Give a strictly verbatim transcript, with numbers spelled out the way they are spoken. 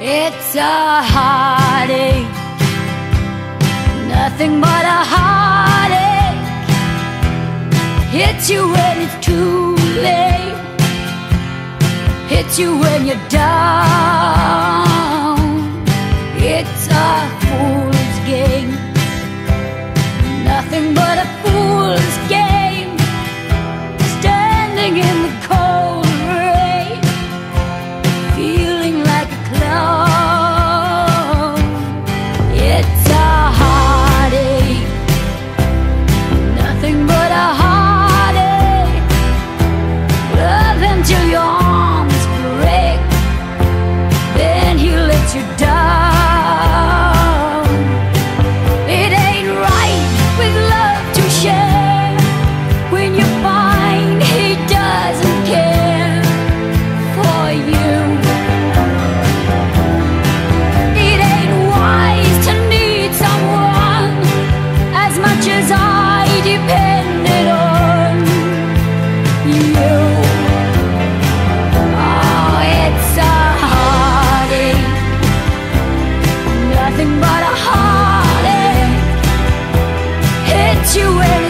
It's a heartache, nothing but a heartache. Hits you when it's too late, hits you when you're down. It's a fool's game, nothing but a fool's game. Standing in the cold rain, feeling like a clown. It's a heartache, nothing but a heartache. Love him till your arms break, then he lets you down. It ain't right with love to share when you find he doesn't care for you. It ain't wise to need someone as much as I depended on you. Oh, it's a heartache, nothing but a heartache. Hits you when